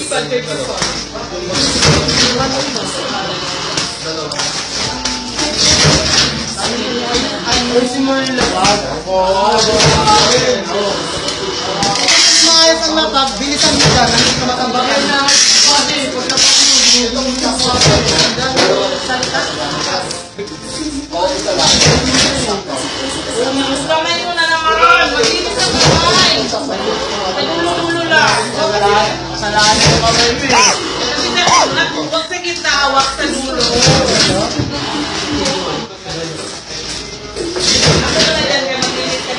Maayos ang lapag, bilisan mo dyan, hindi ka matambakan na. Kamay mo na naman. Maglinis ang kamay. Nagulo-gulo lang. Kasalanan ko kamay mo eh. Huwag sa kita, hawak sa dulo. Ako na lang yan, maglinis ka.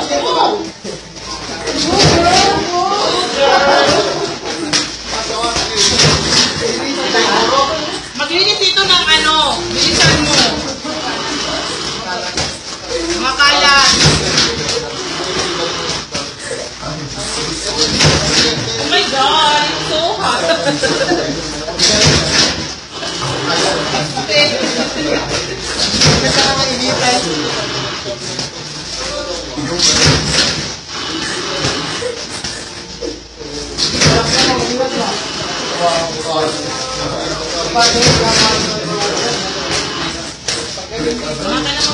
Maglinis ito ng ano, bilisan mo. Makalat. Oh my God, it's so hot. Kasi nakakainitan. Maka naman